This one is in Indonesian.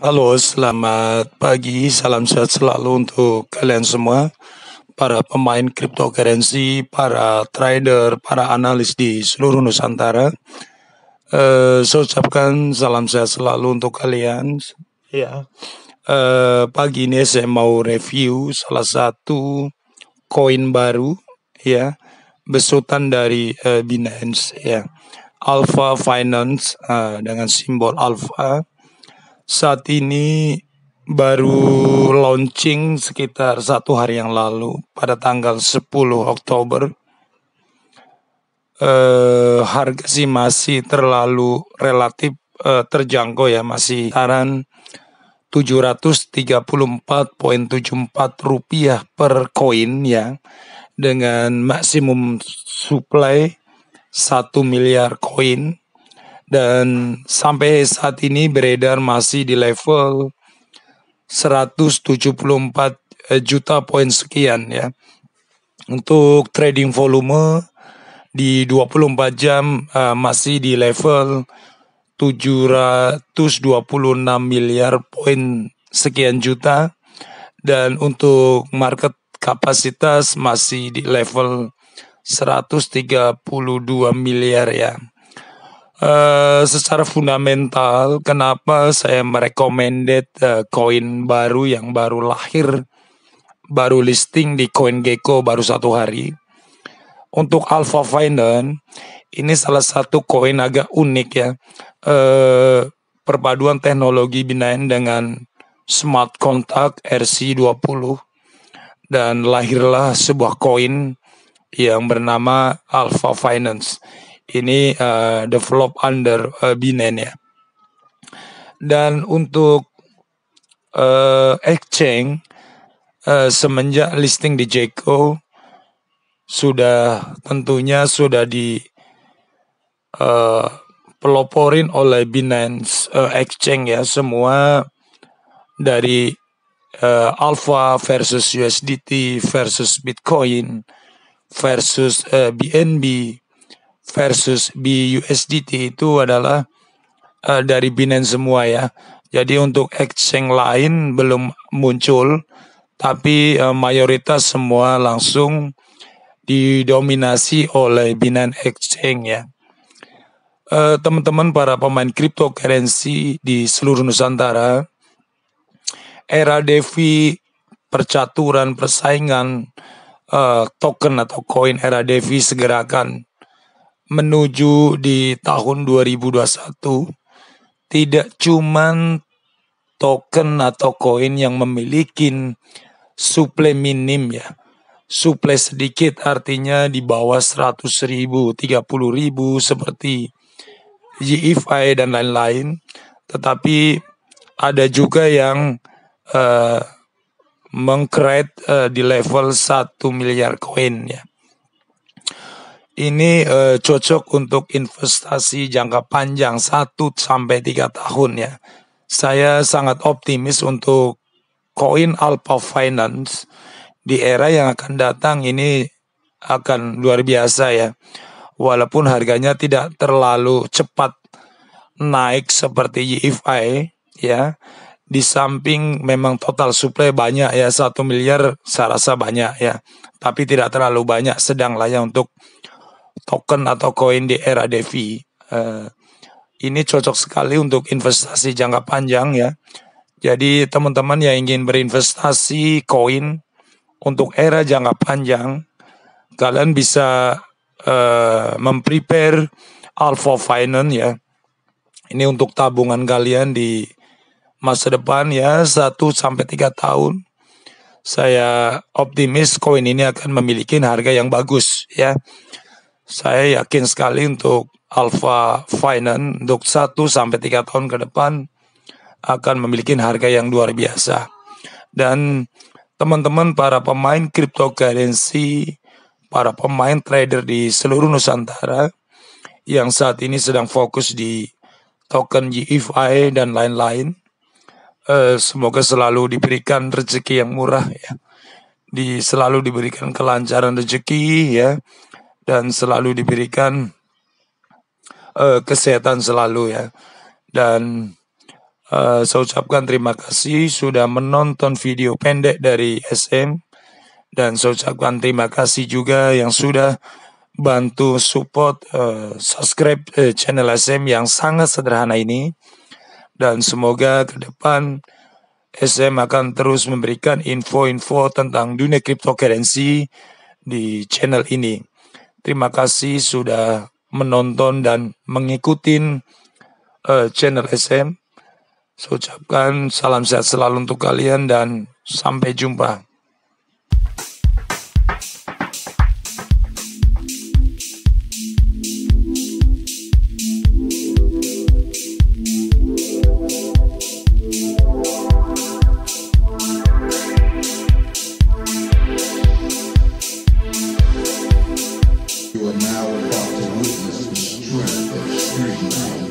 Halo, selamat pagi. Salam sehat selalu untuk kalian semua, para pemain cryptocurrency, para trader, para analis di seluruh Nusantara. Saya ucapkan salam sehat selalu untuk kalian. Ya, pagi ini saya mau review salah satu koin baru, ya, besutan dari Binance, ya, Alpha Finance, dengan simbol Alpha. Saat ini baru launching sekitar 1 hari yang lalu pada tanggal 10 Oktober. Harga sih masih terlalu relatif terjangkau ya, masih kisaran Rp734,74 per koin ya, dengan maksimum supply 1 miliar koin, dan sampai saat ini beredar masih di level 174 juta poin sekian ya. Untuk trading volume di 24 jam masih di level 726 miliar poin sekian juta, dan untuk market kapasitas masih di level 132 miliar ya. Secara fundamental, kenapa saya merecommended koin baru yang baru lahir, baru listing di CoinGecko baru 1 hari. Untuk Alpha Finance, ini salah satu koin agak unik ya. Perpaduan teknologi Binance dengan smart contract RC20, dan lahirlah sebuah koin yang bernama Alpha Finance. Ini develop under Binance ya. Dan untuk exchange, semenjak listing di Gecko tentunya sudah peloporin oleh Binance Exchange ya, semua dari Alpha versus USDT versus Bitcoin versus BNB versus BUSDT itu adalah dari Binance semua ya. Jadi untuk exchange lain belum muncul, tapi mayoritas semua langsung didominasi oleh Binance Exchange ya. Teman-teman para pemain cryptocurrency di seluruh Nusantara, era DeFi, percaturan persaingan token atau koin era DeFi segera akan menuju di tahun 2021. Tidak cuman token atau koin yang memiliki suplai minim ya, suplai sedikit artinya di bawah 100.000, 30.000 seperti YFI dan lain-lain, tetapi ada juga yang meng-create di level 1 miliar koin ya. Ini cocok untuk investasi jangka panjang 1-3 tahun ya. Saya sangat optimis untuk koin Alpha Finance di era yang akan datang. Ini akan luar biasa ya. Walaupun harganya tidak terlalu cepat naik seperti YFI ya. Di samping memang total supply banyak ya, 1 miliar saya rasa banyak ya, tapi tidak terlalu banyak, sedang lah ya untuk token atau koin di era DeFi. Ini cocok sekali untuk investasi jangka panjang ya. Jadi teman-teman yang ingin berinvestasi koin untuk era jangka panjang, kalian bisa memprepare Alpha Finance ya. Ini untuk tabungan kalian di masa depan ya, 1-3 tahun. Saya optimis koin ini akan memiliki harga yang bagus ya. Saya yakin sekali untuk Alpha Finance untuk 1-3 tahun ke depan akan memiliki harga yang luar biasa. Dan teman-teman para pemain cryptocurrency, para pemain trader di seluruh Nusantara yang saat ini sedang fokus di token YFI dan lain-lain, semoga selalu diberikan rezeki yang murah ya, selalu diberikan kelancaran rezeki ya, dan selalu diberikan kesehatan selalu ya. Dan Saya ucapkan terima kasih sudah menonton video pendek dari SM, dan saya ucapkan terima kasih juga yang sudah bantu support subscribe channel SM yang sangat sederhana ini, dan semoga ke depan SM akan terus memberikan info-info tentang dunia cryptocurrency di channel ini. Terima kasih sudah menonton dan mengikuti channel SM. Saya ucapkan salam sehat selalu untuk kalian dan sampai jumpa. You are now about to witness the strength of street.